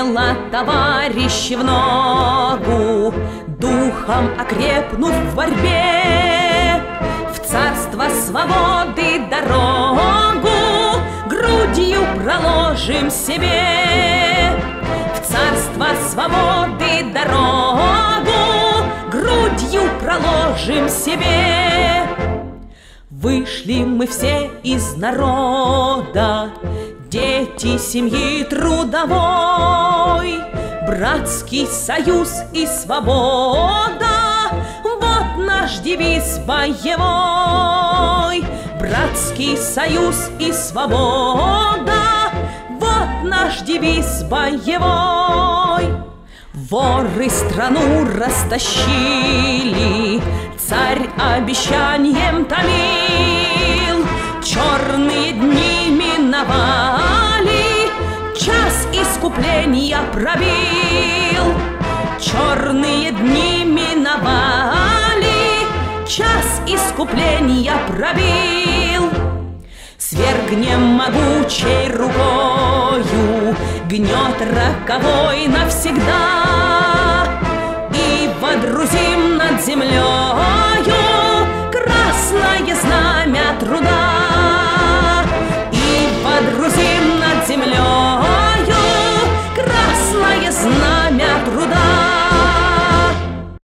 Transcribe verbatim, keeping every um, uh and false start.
дело, товарищи, в ногу, духом окрепнув в борьбе, в царство свободы дорогу грудью проложим себе. В царство свободы дорогу грудью проложим себе. Вышли мы все из народа, дети семьи трудовой, братский союз и свобода — вот наш девиз боевой. Братский союз и свобода — вот наш девиз боевой. Воры страну растащили, царь обещанием томил. Черные дни миновали, час искупления пробил. Черные дни миновали, час искупления пробил. Свергнем могучей рукою гнет роковой навсегда и водрузим над землей